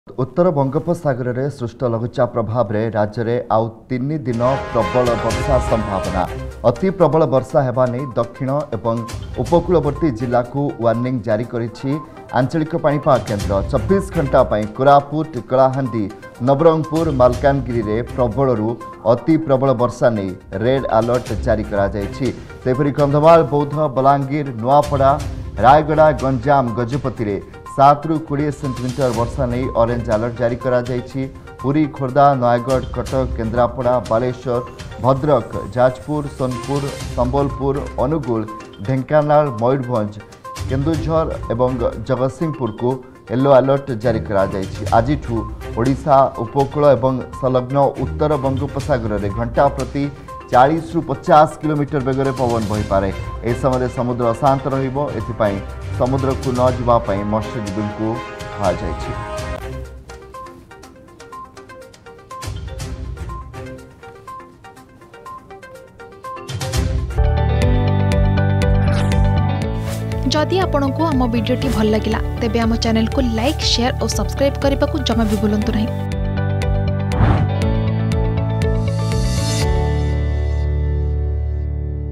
उत्तर बंगोपसागर में सृष्ट लघुचाप प्रभाव में राज्य में आउ 3 दिन प्रबल वर्षा संभावना। अति प्रबल वर्षा हेबा नहीं दक्षिण एवं उपकूलवर्ती जिला को वार्निंग जारी करिछि आंचलिक पाणीपाग केन्द्र। 24 घंटा कोरापुट कलाहांडी नवरंगपुर मालकानगिरी रे प्रबलरू अति प्रबल वर्षा नहीं रेड अलर्ट जारी करा जायछि। सेपरि कंधमाल बौद्ध बलांगीर नुआपड़ा रायगड़ा गंजाम गजपति रे 7 ରୁ 20 सेंटीमीटर वर्षा नहीं ऑरेंज अलर्ट जारी करा जायछि। पुरी खोर्धा नयगढ़ कटक केन्द्रापड़ा बालेश्वर भद्रक जाजपुर सोनपुर संबलपुर अनुगुल ढेंकानाल मयूरभंज केन्दुझर एवं जगतसिंहपुर को येलो अलर्ट जारी करा जायछि। आजिठू ओडिशा उपकूल एवं संलग्न उत्तर बंगोपसागर में घंटा प्रति 40 ରୁ 50 किलोमीटर बेगर पवन बही पारे। ए समय समुद्र अशांत रहिबो, एथिपाई समुद्र को न जिबा पई मत्स्यजीवी को कहा जायछि। जदि आपंक आम भिडी भल लगा तेब आम चैनल को लाइक शेयर और सब्सक्राइब करने को जमा भी भूलु नहीं।